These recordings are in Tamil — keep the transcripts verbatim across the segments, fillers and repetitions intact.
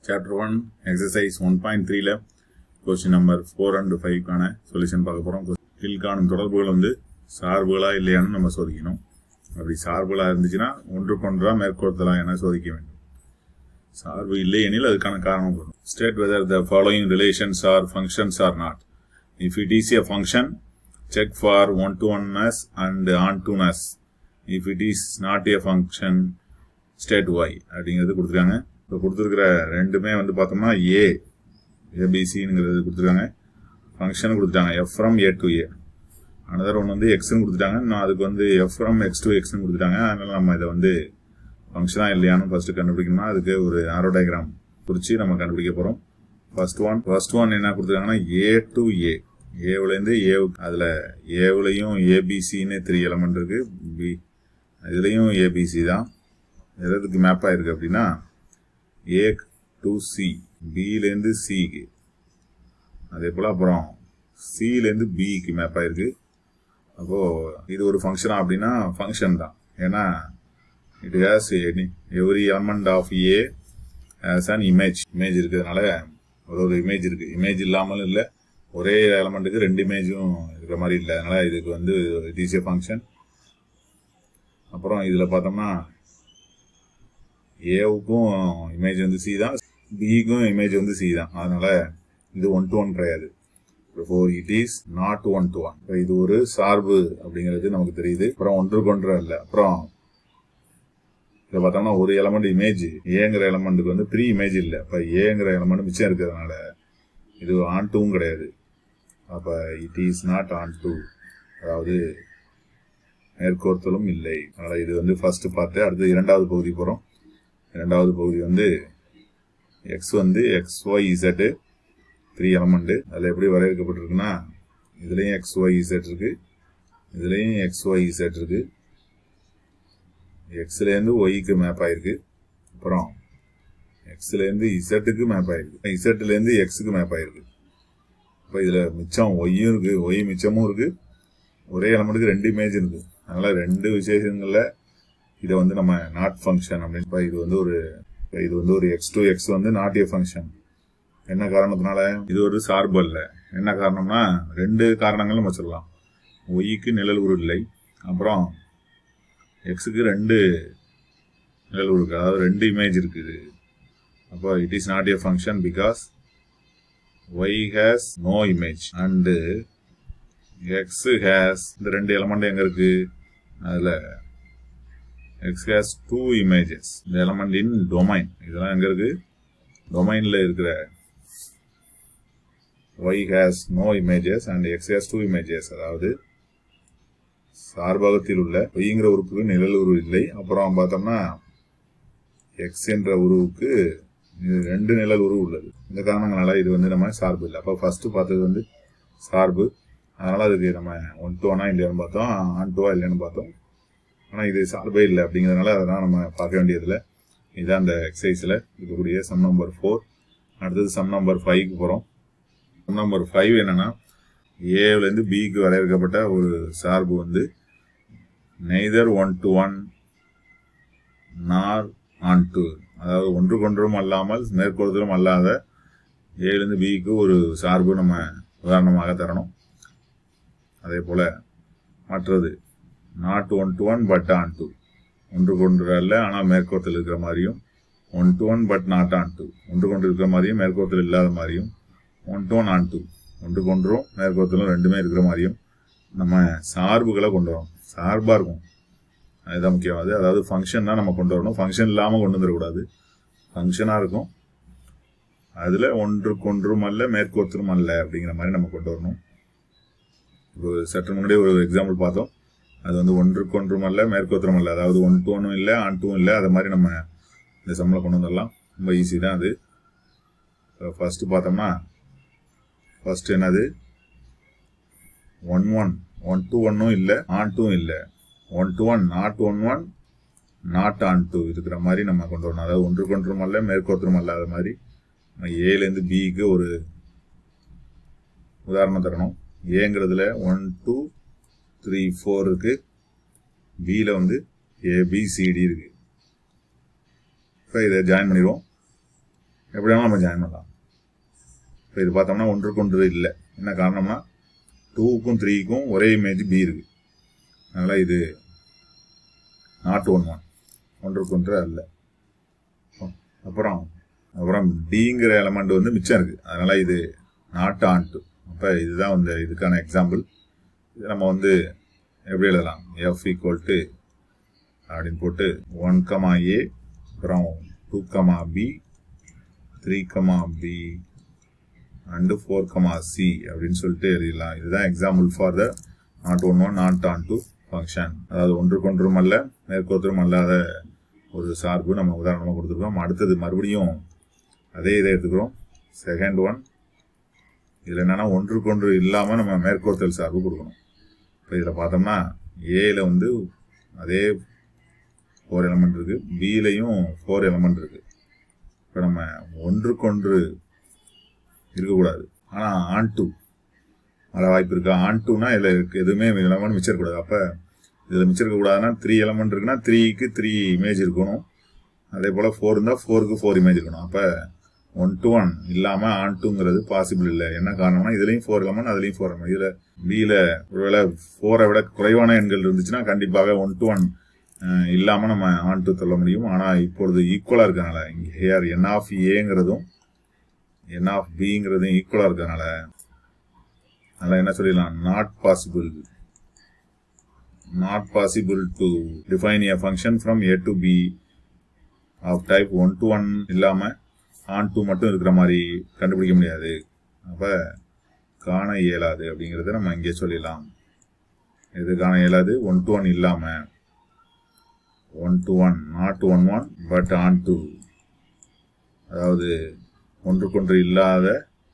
Chapter one, exercise one point three ல question number four and five கான solution பார்க்க போறோம். கீழ்காணும் தொடர்புகள் வந்து சார்புகளா இல்லையான்னு நம்ம சோதிக்கணும். அப்படி சார்புகளா இருந்துச்சுன்னா ஒன்றுக்கொன்றா மேற்கோள்தலா என சோதிக்க வேண்டும். சார்பு இல்லை எனில் அதுக்கான காரணம் வரும். State whether the following relations are functions or not. If it is a function, check for one-to-oneness and on-to-ness. If it is not a function, state y அப்படிங்கிறது கொடுத்துருக்காங்க. இப்போ கொடுத்துருக்கிற ரெண்டுமே வந்து பார்த்தோம்னா ஏ ஏபிசிங்கிறது கொடுத்துருக்காங்க. ஃபங்க்ஷன் கொடுத்துட்டாங்க f from A to A. Another ஒன்று வந்து எக்ஸ்ன்னு கொடுத்துட்டாங்க. நான் அதுக்கு வந்து எஃப் ஃப்ரம் எக்ஸ் டு எக்ஸ்ன்னு கொடுத்துட்டாங்க. அதனால நம்ம இதை வந்து ஃபங்க்ஷனா இல்லையானு ஃபர்ஸ்ட் கண்டுபிடிக்கணும்னா அதுக்கு ஒரு ஆரோ டயக்ராம் குறித்து நம்ம கண்டுபிடிக்க போகிறோம். ஃபர்ஸ்ட் ஒன் ஃபர்ஸ்ட் ஒன் என்ன கொடுத்துருக்காங்கன்னா ஏ டு ஏ. ஏவுலேருந்து ஏ அதில் ஏவுலையும் ஏபிசின்னு த்ரீ எலமெண்ட் இருக்கு. பி இதுலேயும் ஏபிசி தான். எதுக்கு மேப் ஆயிருக்கு அப்படின்னா ஏ டு சி, பிலேருந்து சிக்கு, அதே போல் அப்புறம் சிலேருந்து பிக்கு மேப் ஆயிருக்கு. அப்போது இது ஒரு ஃபங்க்ஷனா அப்படின்னா ஃபங்க்ஷன் தான். ஏன்னா it has every element of A has an image. Image இருக்கிறதுனால ஒரு ஒரு இமேஜ் இருக்குது. இமேஜ் இல்லாமலும் இல்லை, ஒரே எலமெண்ட்டுக்கு ரெண்டு இமேஜும் இருக்கிற மாதிரி இல்லை. அதனால் இதுக்கு வந்து இட் இஸ் ஏ ஃபங்க்ஷன். அப்புறம் இதில் பார்த்தோம்னா ஏவுக்கும் இமேஜ் வந்து சி தான், பிக்கும் இமேஜ் வந்து சி தான். அதனால இது ஒன் டு ஒன் கிடையாது. For it is not one to one. இது ஒரு சார்பு அப்படிங்கிறது நமக்கு தெரியுது. அப்புறம் ஒன்றுக்கு ஒன்று இல்லை. அப்புறம் இதை பார்த்தோம்னா ஒரு எலமெண்ட் இமேஜ் ஏங்கிற எலமெண்ட்டுக்கு வந்து த்ரீ இமேஜ் இல்லை. இப்போ ஏங்கிற எலமெண்ட் மிச்சம் இருக்கிறதுனால இது ஆன் டூவும் கிடையாது. அப்போ it is not onto, அதாவது மேற்கோர்த்தலும் இல்லை. அதனால் இது வந்து ஃபர்ஸ்ட் பார்த்து அடுத்து இரண்டாவது பகுதி போகிறோம். இரண்டாவது பகுதி வந்து எக்ஸ் வந்து x y z three element. அதில் எப்படி வரையறுக்கப்பட்டிருக்குன்னா இதுலேயும் எக்ஸ் ஒய் இசட் இருக்கு, இதுலேயும் எக்ஸ் ஒய் இசட் இருக்கு. எக்ஸ்லேருந்து ஒய்க்கு மேப் ஆயிருக்கு. அப்புறம் எக்ஸ்லேருந்து இசட்டுக்கு மேப் ஆயிருக்கு, இசட்லேருந்து எக்ஸுக்கு மேப் ஆயிருக்கு. இப்போ இதில் மிச்சம் ஒய்யும் இருக்கு, ஒய் மிச்சமும் இருக்கு, ஒரே எலமெண்ட்டுக்கு ரெண்டு இமேஜ் இருக்கு. அதனால ரெண்டு விசேஷங்களில் இதை வந்து நம்ம நாட் ஃபங்க்ஷன் அப்படின்னு. இது வந்து ஒரு இது வந்து ஒரு எக்ஸ் டு எக்ஸ் வந்து நாட் ஏ ஃபங்க்ஷன். என்ன காரணத்தினால இது ஒரு சார்பு அல்ல. என்ன காரணம்னா ரெண்டு காரணங்கள் நம்ம சொல்லலாம். ஒய்க்கு நிழல் உரு இல்லை, அப்புறம் எக்ஸுக்கு ரெண்டு நிழல் உரு இருக்கு, அதாவது ரெண்டு இமேஜ் இருக்குது. அப்போ it is not a function because y has no image and x has இந்த ரெண்டு எலமெண்ட் எங்க இருக்கு, அதில் x has two images. The element in domain. இதெல்லாம் எங்க இருக்கு, டொமைன்ல இருக்கிற y has no images and x has two images. அதாவது சார்பகத்தில் உள்ள yங்கிற உறுப்புக்கு நிழல் உரு இல்லை. அப்புறம் பார்த்தோம்னா x என்ற உருவுக்கு ரெண்டு நிழல் உரு உள்ளது. இந்த காரணங்களால இது வந்து நம்ம சார்பு இல்லை. அப்போ ஃபர்ஸ்ட் பார்த்தது வந்து சார்பு. அதனால அதுக்கு நம்ம ஒன் டூ ஒன்னா இல்லையான்னு பார்த்தோம், ஆன் டூவா இல்லையான்னு பார்த்தோம். ஆனால் இது சார்பே இல்லை அப்படிங்கிறதுனால அதெல்லாம் நம்ம பார்க்க வேண்டியதில்லை. இதுதான் அந்த எக்ஸசைஸில் இருக்கக்கூடிய சம் நம்பர் ஃபோர். அடுத்தது சம் நம்பர் ஃபைவ்க்கு போகிறோம். சம் நம்பர் ஃபைவ் என்னன்னா ஏவிலேருந்து பிக்கு வரையறுக்கப்பட்ட ஒரு சார்பு வந்து neither one to one nor onto, அதாவது ஒன்றுக்கொன்றும் அல்லாமல் மேற்கோள்தலும் அல்லாத ஏவிலேருந்து பிக்கு ஒரு சார்பு நம்ம உதாரணமாக தரணும். அதே போல் மற்றது not one to one but onto, ஒன்று கொண்டு அல்ல ஆனால் மேற்கோர்த்தல் இருக்கிற மாதிரியும், one to one but not onto, ஒன்று கொண்டு இருக்கிற மாதிரியும் மேற்கோர்த்தல் இல்லாத மாதிரியும், one to one onto, ஒன்று கொன்றும் மேற்கோர்த்தலும் ரெண்டுமே இருக்கிற மாதிரியும் நம்ம சார்புகளை கொண்டு வரணும். சார்பாக இருக்கும், அதுதான் முக்கியமானது. அதாவது ஃபங்க்ஷன் தான் நம்ம கொண்டு வரணும், ஃபங்க்ஷன் இல்லாமல் கொண்டு வந்துடக்கூடாது. ஃபங்க்ஷனாக இருக்கும், அதில் ஒன்றுக்கொன்றும் அல்ல மேற்கோர்த்தலும் அல்ல அப்படிங்கிற மாதிரி நம்ம கொண்டு வரணும். இப்போ சற்று முன்னாடி ஒரு எக்ஸாம்பிள் பார்த்தோம். அது வந்து ஒன்றுக்கொன்றும் அல்ல மேற்கோத்திரம் அல்ல, அதாவது ஒன் டூ ஒன்னும் இல்லை ஆன் டூவும் இல்லை. அது மாதிரி நம்ம இந்த சம்மில் கொண்டு வந்துடலாம். ரொம்ப ஈஸி தான் அது. ஃபர்ஸ்ட் பார்த்தோம்னா ஃபர்ஸ்ட் என்னது ஒன் ஒன் ஒன் டூ ஒன்னும் இல்லை ஆன் டூவும் இல்லை, one to one not one one not onto இருக்கிற மாதிரி நம்ம கொண்டு வரணும். அதாவது ஒன்றுக்கொன்றும் அல்ல மேற்கோத்திரம் அல்லாத மாதிரி ஏலேருந்து பிக்கு ஒரு உதாரணம் தரணும். ஏங்கிறதுல ஒன் டூ த்ரீ ஃபோர் இருக்கு, பியில் வந்து ஏபிசிடி இருக்கு. இப்போ இதை ஜாயின் பண்ணிடுவோம். எப்படி வேணாலும் நம்ம ஜாயின் பண்ணலாம். இப்போ இது பார்த்தோம்னா ஒன்றுக்கு ஒன்று இல்லை. என்ன காரணம்னா டூக்கும் த்ரீக்கும் ஒரே இமேஜ் பி இருக்கு. அதனால இது நாட் ஒன் ஒன் ஒன்றுக்கு ஒன்று அல்ல. அப்புறம் அப்புறம் டிங்கிற எலமெண்ட் வந்து மிச்சம் இருக்கு. அதனால இது நாட் ஆன் டூ. அப்போ இதுதான் வந்து இதுக்கான எக்ஸாம்பிள். இது நம்ம வந்து எப்படி எழுதலாம்? எஃப் ஈக்குவல் டு அப்படின்னு போட்டு ஒன் கமா ஏ, அப்புறம் two comma B, three comma B and four comma C அப்படின்னு சொல்லிட்டு எழுதிடலாம். இதுதான் example for the not one one not onto function. அதாவது ஒன்றுக்கொன்றும் அல்ல மேற்கொன்றும் அல்லாத ஒரு சார்பு நம்ம உதாரணமாக கொடுத்துருக்கோம். அடுத்தது மறுபடியும் அதே இதை எடுத்துக்கிறோம். செகண்ட் ஒன் இதில் என்னன்னா ஒன்றுக்கொன்று இல்லாமல் நம்ம மேற்கோத்தல் சார்பு கொடுக்கணும். இப்போ இதில் பார்த்தோம்னா ஏல வந்து அதே ஃபோர் எலமெண்ட் இருக்கு, பிலையும் ஃபோர் எலமெண்ட் இருக்கு. இப்போ நம்ம ஒன்றுக்கொன்று இருக்கக்கூடாது, ஆனால் ஆன் டூ வர வாய்ப்பு இருக்கா? ஆன் டூனா இதில் எதுவுமே எலமெண்ட் மிச்சிருக்கக்கூடாது. அப்போ இதில் மிச்சிருக்கக்கூடாதுன்னா த்ரீ எலமெண்ட் இருக்குன்னா த்ரீக்கு த்ரீ இமேஜ் இருக்கணும். அதே போல் ஃபோர் இருந்தால் ஃபோருக்கு ஃபோர் இமேஜ் இருக்கணும். அப்போ ஒன் டு ஒன் இல்லாமல் ஆன் டூங்கிறது பாசிபிள் இல்லை. என்ன காரணம்னா இதுலேயும் ஃபோர் எலமெண்ட் அதுலேயும் ஃபோர் எலமெண்ட். இதில் பியில் ஒருவேளை ஃபோரை விட குறைவான எண்கள் இருந்துச்சுன்னா கண்டிப்பாக ஒன் டு ஒன் இல்லாமல் நம்ம ஆன் டூ சொல்ல முடியும். ஆனால் இப்பொழுது ஈக்குவலாக இருக்கனால இங்கே ஹேர் என் ஆஃப் ஏங்கிறதும் என் ஆஃப் பிங்கிறதும் ஈக்குவலாக இருக்கனால அதனால் என்ன சொல்லிடலாம்? Not possible not possible to define a function from A to B of type one to one இல்லாமல் ஆன் டூ மட்டும் இருக்கிற மாதிரி கண்டுபிடிக்க முடியாது. அப்போ காண இயலாது அப்படிங்கிறத நம்ம இங்கே சொல்லிடலாம். இது காண இயலாது ஒன் டு ஒன் இல்லாமல் one to one not one one but onto, அதாவது ஒன்றுக்கொன்று இல்லாத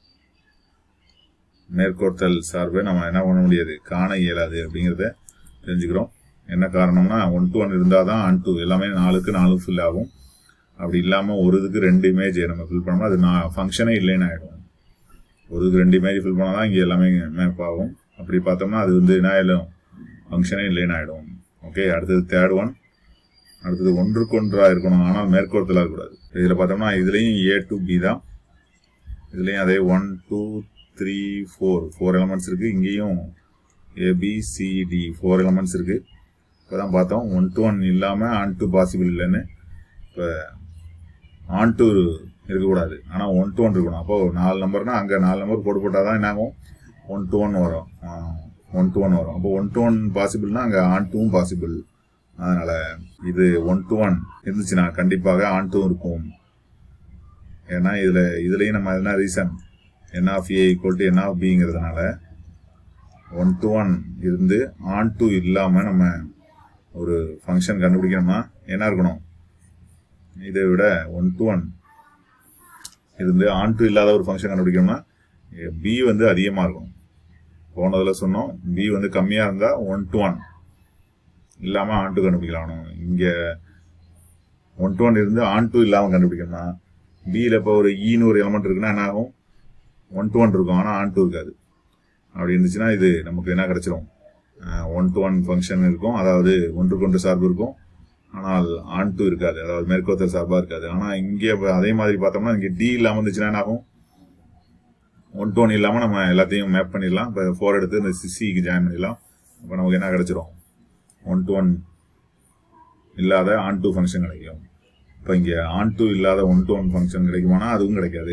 மேற்கோத்தல் சார்பை நம்ம என்ன பண்ண முடியாது? காண இயலாது அப்படிங்கிறத தெரிஞ்சுக்கிறோம். என்ன காரணம்னா ஒன் டு ஒன் இருந்தால் தான் ஆன் டூ எல்லாமே நாலுக்கு நாலு ஃபில் ஆகும். அப்படி இல்லாமல் ஒரு இதுக்கு ரெண்டு இமேஜ் நம்ம ஃபில் பண்ணோம்னா அது நான் ஃபங்க்ஷனே இல்லைன்னு ஆகிடும். ஒரு இதுக்கு ரெண்டு இமேஜ் ஃபில் பண்ணால் தான் இங்கே எல்லாமே மேப் ஆகும். அப்படி பார்த்தோம்னா அது வந்து என்ன ஆகிடும்? ஃபங்க்ஷனே இல்லைன்னு ஆகிடும். ஓகே, அடுத்தது தேர்ட் ஒன். அடுத்தது ஒன்றுக்கொன்றாக இருக்கணும், ஆனால் மேற்கோத்தலாக இருக்கக்கூடாது. இதில் பார்த்தோம்னா இதுலேயும் ஏ டு பி தான். இதுலேயும் அதே one two three four four elements இருக்குது. இங்கேயும் ஏபிசிடி ஃபோர் எலமெண்ட்ஸ் இருக்குது. இப்போ தான் பார்த்தோம் ஒன் டு ஒன் இல்லாமல் ஆன் டூ பாசிபிள் இல்லைன்னு. இப்போ ஆன் டூ இருக்கக்கூடாது, ஆனால் ஒன் டு ஒன் இருக்கணும். அப்போ நாலு நம்பர்னா அங்கே நாலு நம்பர் போட்டு போட்டால் தான் என்ன ஆகும்? ஒன் டு ஒன் வரும் ஒன் டு ஒன் வரும். அப்போ ஒன் டு ஒன் பாசிபிள்னா அங்கே ஆன் டூவும் பாசிபிள். அதனால இது ஒன் டு ஒன் இருந்துச்சுன்னா கண்டிப்பாக ஆன் டூ இருக்கும். ஏன்னா இதில் இதுலேயும் நம்ம என்ன reason? N of A equal to n of பிங்கிறதுனால ஒன் டு ஒன் இருந்து ஆன் டூ இல்லாமல் நம்ம ஒரு ஃபங்க்ஷன் கண்டுபிடிக்கணும்னா என்ன இருக்கணும்? இதை விட ஒன் டு ஒன் இருந்து ஆன் டூ இல்லாத ஒரு ஃபங்க்ஷன் கண்டுபிடிக்கணும்னா பி வந்து அதிகமாக இருக்கும். போனதில் சொன்னோம் பி வந்து கம்மியாக இருந்தால் ஒன் டு ஒன் இல்லாமல் ஆன் டூ கண்டுபிடிக்கலாம். இங்கே ஒன் டு ஒன் இருந்து ஆன் டூ இல்லாமல் கண்டுபிடிக்கணும்னா பியில் இப்போ ஒரு ஈன்னு ஒரு எலமெண்ட் இருக்குன்னா என்ன ஆகும்? ஒன் டு ஒன் இருக்கும், ஆனால் ஆன் டூ இருக்காது. அப்படி இருந்துச்சுன்னா இது நமக்கு என்ன கிடைச்சிரும்? ஒன் டு ஒன் ஃபங்க்ஷன் இருக்கும், அதாவது ஒன்றுக்கொன்று சார்பு இருக்கும், ஆனால் ஆன் டூ இருக்காது, அதாவது மேற்கோத்தல் சார்பாக இருக்காது. ஆனால் இங்கே அதே மாதிரி பார்த்தோம்னா இங்கே டி இல்லாமல் இருந்துச்சுன்னா என்ன ஆகும்? ஒன் டு ஒன் இல்லாமல் நம்ம எல்லாத்தையும் மேப் பண்ணிடலாம். இப்போ ஃபோர் எடுத்து இந்த சிசிக்கு ஜாயின் பண்ணிடலாம். அப்போ நமக்கு என்ன கிடைச்சிரும்? ஒன் டு ஒன் இல்லாத ஆன் டூ ஃபங்க்ஷன் கிடைக்கும். இப்போ இங்கே ஆன் டூ இல்லாத ஒன் டு ஒன் ஃபங்க்ஷன் கிடைக்குமானா அதுவும் கிடைக்காது.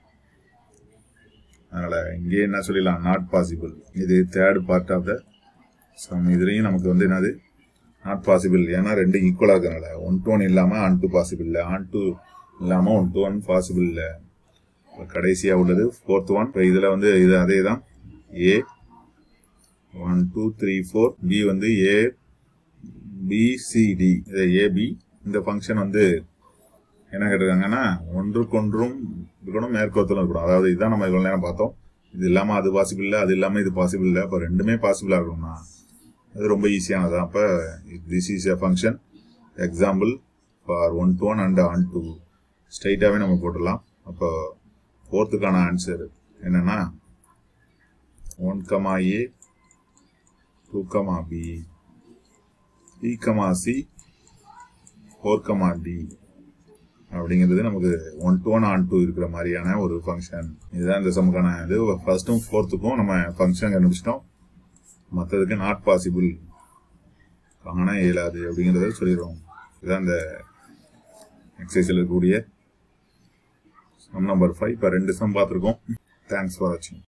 அதனால் இங்கே என்ன சொல்லிடலாம்? Not possible. இது third part of the sum. இதுலேயும் நமக்கு வந்து என்னது? Not possible. ஏன்னா ரெண்டு ஈக்குவலாக இருக்கிறனால ஒன் டு ஒன் இல்லாமல் ஆன் டூ பாசிபிள் இல்லை, ஆன் டூ இல்லாமல் ஒன் டு ஒன் பாசிபிள் இல்லை. இப்போ கடைசியாக உள்ளது ஃபோர்த் ஒன். இப்போ இதில் வந்து இது அதே தான். A one two three four, B வந்து ஏ பிசிடி, இது ஏபி. இந்த ஃபங்க்ஷன் வந்து என்ன கேட்டிருக்காங்கன்னா ஒன்றுக்கொன்றும் இருக்கணும், மேற்கோத்தலும் இருக்கணும். அதாவது இதுதான் நம்ம இவ்வளோ நேரம் பார்த்தோம். இது இல்லாமல் அது பாசிபிள் இல்லை, அது இல்லாமல் இது பாசிபிள் இல்லை. அப்போ ரெண்டுமே பாசிபிளாக இருக்கணும்னா அது ரொம்ப ஈஸியானது. அப்போ this is a function example for one to one and onto. ஸ்ட்ரைட்டாகவே நம்ம போட்டுடலாம். அப்போ ஃபோர்த்துக்கான ஆன்சர் என்னன்னா one comma A, two comma B, three comma C, four comma D அப்படிங்கிறது நமக்கு one to one onto இருக்கிற மாதிரியான ஒரு ஃபங்க்ஷன். இதுதான் இந்த சமுக்கான இது. ஃபர்ஸ்ட்டும் ஃபோர்த்துக்கும் நம்ம ஃபங்க்ஷன் கண்டுபிடிச்சிட்டோம். மற்றதுக்கு நாட் பாசிபிள், காண இயலாது அப்படிங்கிறத சொல்லிடுறோம். இதுதான் இந்த எக்ஸசைஸில் இருக்கக்கூடிய சம் நம்பர் ஃபைவ். இப்போ ரெண்டு சம் பார்த்துருக்கோம். தேங்க்ஸ் ஃபார் வாட்சிங்.